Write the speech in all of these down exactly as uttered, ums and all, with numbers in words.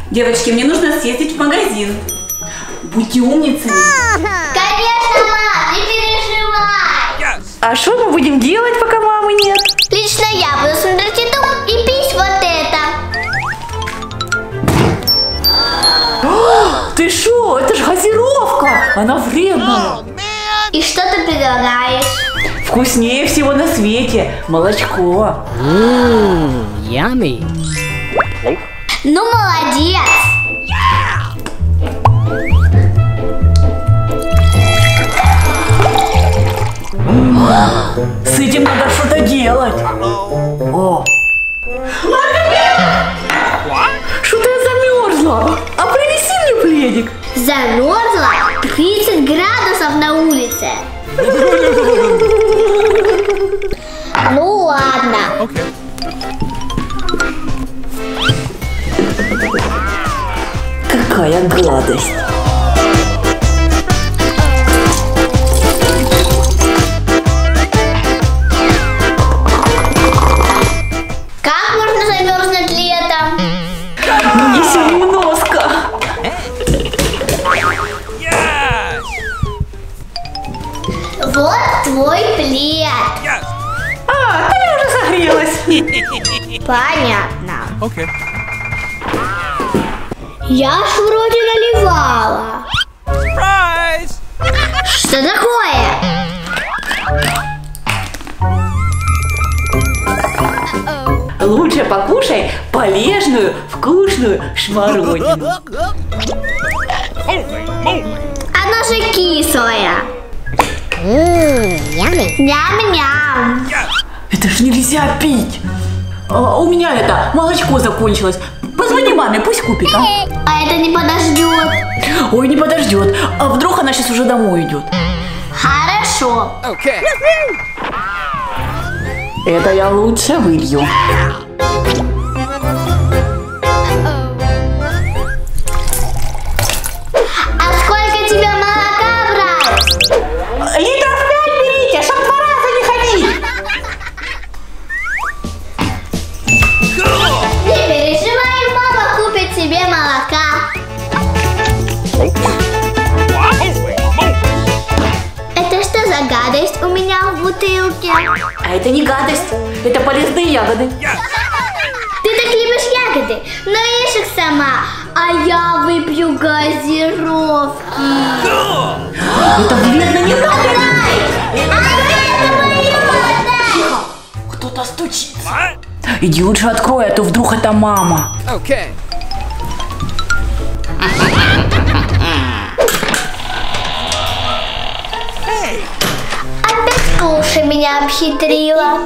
Девочки, мне нужно съездить в магазин. Будьте умницами. Конечно, мам, не переживай. А что мы будем делать, пока мамы нет? Лично я буду смотреть ютуб и пить вот это. Ты шо? Это же газировка! Она вредная. И что ты предлагаешь? Вкуснее всего на свете. Молочко. Mmm, yummy. Ну, молодец. С этим надо что-то делать. О. Что-то я замерзла. А принеси мне пледик. Замерзла? тридцать градусов на улице. Ну ладно. Какая гадость. Как можно замерзнуть летом? Еще немножко. Вот твой плед. А, да я уже согрелась. Понятно. Okay. Я ж вроде наливала. Surprise! Что такое? Лучше покушай полезную, вкусную шмародину. Она же кислая. Ням-ням. Это ж нельзя пить. А, у меня это молочко закончилось. Позвони маме, пусть купит, а? А это не подождет. Ой, не подождет. А вдруг она сейчас уже домой идет? Хорошо. Okay. Это я лучше вылью. А сколько тебе молока брать? Литров пять берите, чтоб два раза не ходить. Не переживай, мама купит тебе молока. Это что за гадость у меня в бутылке? А это не гадость, это полезные ягоды. Ты так любишь ягоды, но ешь их сама, а я выпью газировки. Это вредно, не надо. Тихо. Кто-то стучится. Иди лучше открой, а то вдруг это мама. Okay. Опять Куша меня обхитрила.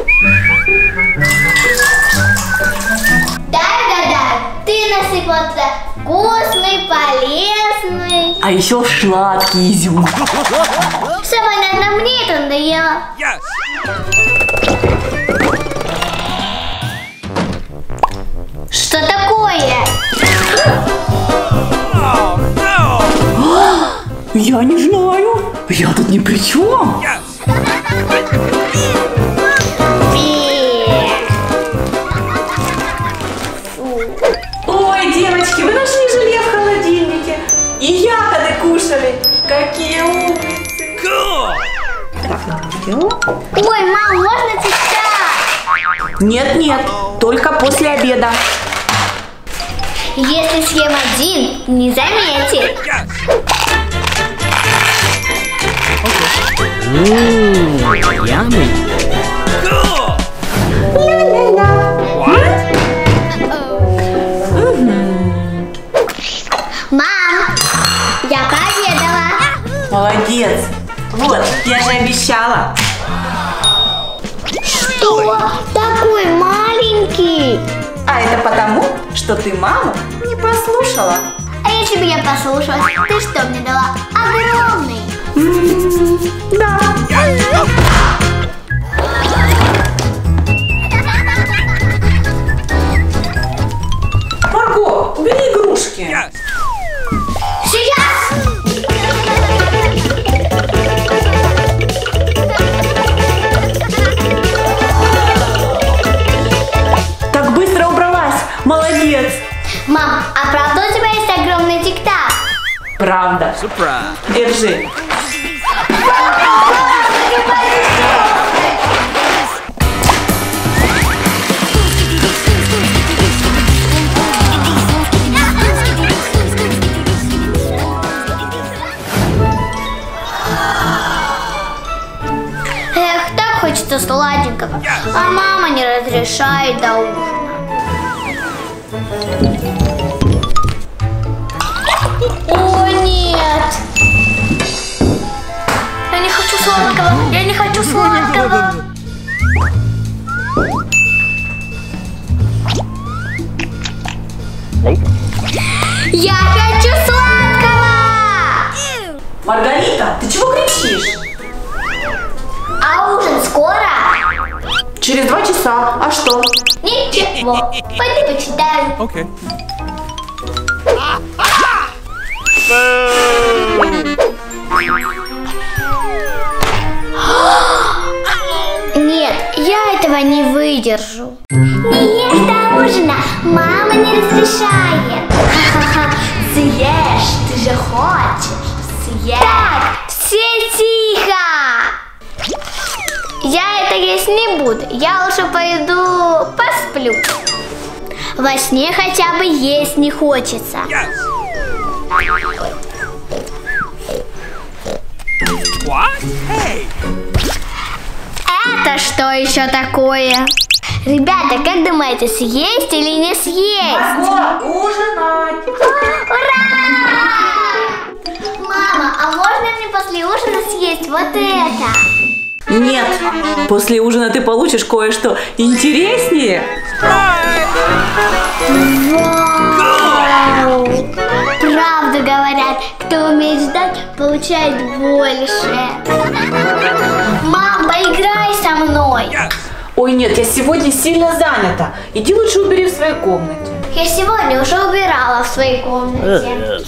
Да-да-да, ты насыпал туда вкусный, полезный. А еще сладкий изюм. Все понятно, мне это надоело. Yes. Что такое? Oh no! Я не знаю. Я тут ни при чем. Yes. Ой, девочки, вы нашли желе в холодильнике. И ягоды кушали. Какие умницы. Cool. Ой, мам, можно сейчас? Нет, нет, только после обеда. Если съем один, не заметит. Yes. Mmm, yummy. Cool. What? Мам, я пообедала. Молодец. Вот, я же обещала. Что? Такой маленький. А это потому, что ты маму не послушала. А если бы я послушалась, ты что мне дала? Огромный. Да. Марго, убери игрушки. Yes. Сейчас. Так быстро убралась. Молодец. Мам, Мам, а правда у тебя есть огромный тик-так? Правда. Surprise. Держи. Эх, так хочется сладенького, а мама не разрешает до ужина. О, нет! Я не хочу сладкого! Я не хочу сладкого! Я хочу сладкого! Маргарита, ты чего кричишь? А ужин скоро? Через два часа. А что? Ничего. Пойду почитаю. Okay. Нет, я этого не выдержу. Не ешь до ужина, мама не разрешает. Ха-ха-ха, съешь, ты же хочешь, съешь. Так, все тихо. Я это есть не буду, я лучше пойду посплю. Во сне хотя бы есть не хочется. Yes. What? Hey. Это что еще такое? Ребята, как думаете, съесть или не съесть? Марго, ужинать. Ура! Мама, а можно мне после ужина съесть вот это? Нет. После ужина ты получишь кое-что интереснее. Вау! Правду говорят, кто умеет ждать, получает больше. Мам, поиграй со мной. Yes. Ой, нет, я сегодня сильно занята. Иди лучше убери в своей комнате. Я сегодня уже убирала в своей комнате.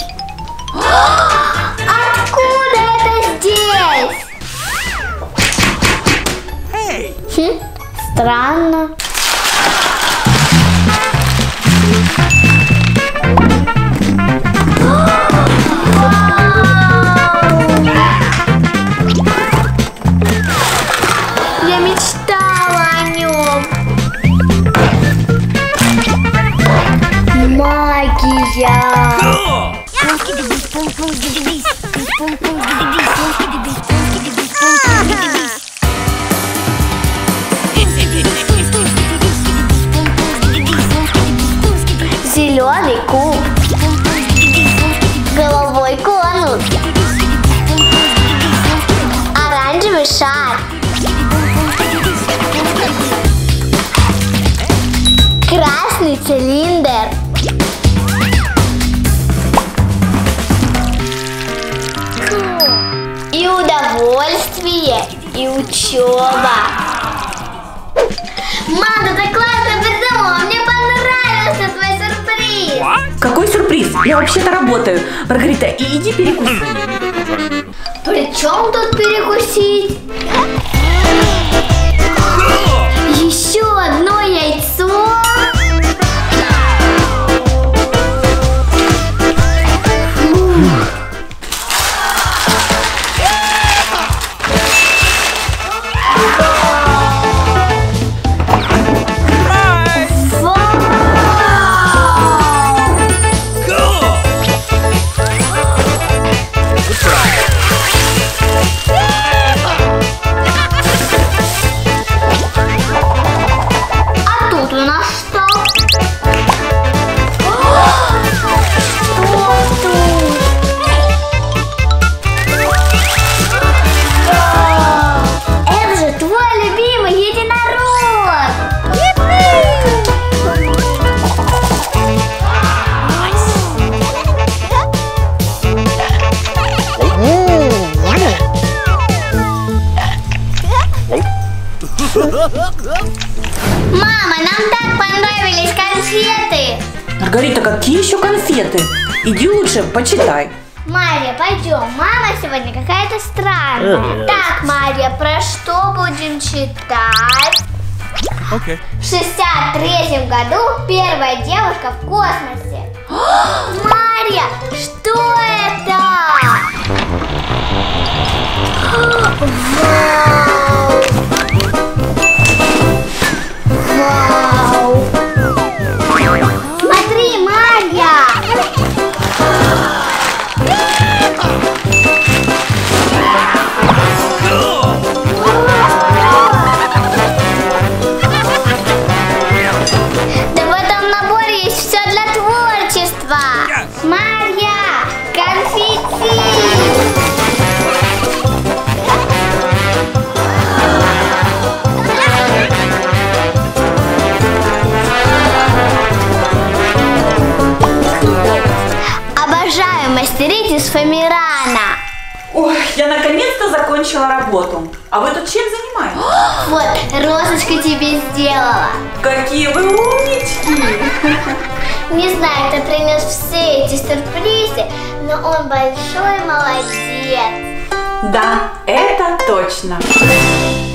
Откуда это здесь? Hey. Хм, странно. Я мечтала о нем. Магия. Cool. Зеленый куб. Головой конус. Оранжевый шар. Красный цилиндр. И удовольствие, и учеба. Мама, ты так классно придумала, мне понравился твой сюрприз. What? Какой сюрприз? Я вообще-то работаю. Маргарита, и иди перекуси. При чем тут перекусить? Еще одно яйцо. Мама, нам так понравились конфеты. Маргарита, какие еще конфеты? Иди лучше почитай. Мария, пойдем. Мама сегодня какая-то странная. Так, Мария, про что будем читать? Okay. В шестьдесят третьем году первая девушка в космосе. два. Yes. Марья, конфетти! Обожаю мастерить из фоамирана. Ой, я наконец-то закончила работу. А вы тут чем занимаетесь? Вот, розочку тебе сделала. Какие вы умнички! Не знаю, кто принес все эти сюрпризы, но он большой молодец. Да, это точно.